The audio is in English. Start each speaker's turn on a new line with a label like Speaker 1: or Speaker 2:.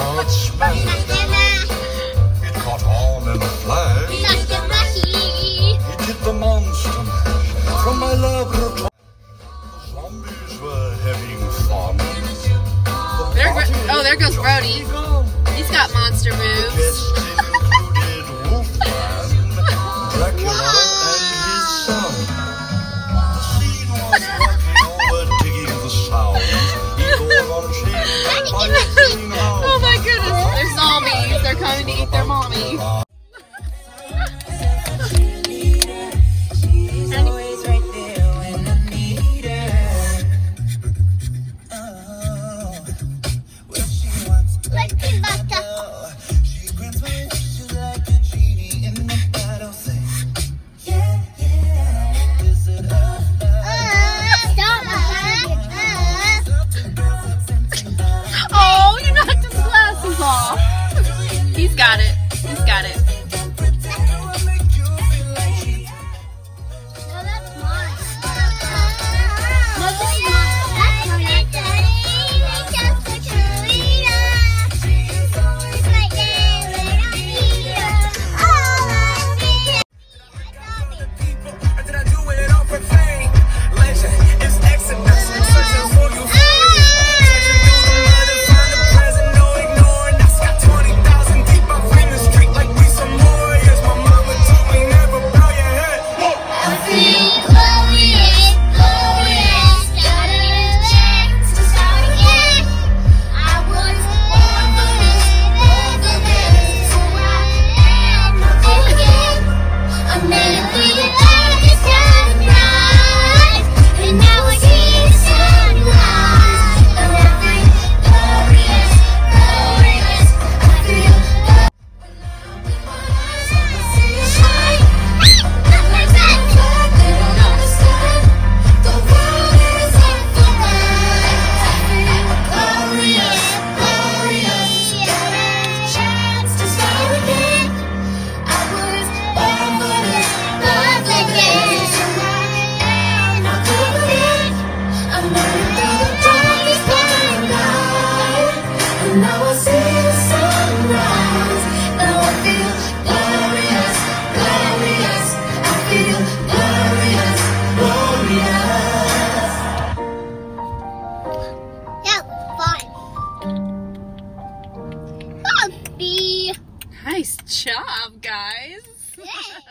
Speaker 1: backyard smash. It caught on in a flash. It did the monster mash from my laboratory. The zombies were having fun.
Speaker 2: There goes Brody. He's got monster moves.
Speaker 1: Guests included Wolfman, Dracula, and his son. The scene was rocking over, digging the sounds. Evil on chain, fighting hounds.
Speaker 2: Oh my goodness, they're zombies. They're coming to eat their mommy. He's got it. He's got it.
Speaker 3: No, that's mine. No, this is mine. That's mine. Now I see the sunrise. Now I feel glorious, glorious. I feel glorious, glorious. That was fun. Bobby.
Speaker 2: Nice job, guys.
Speaker 3: Yeah.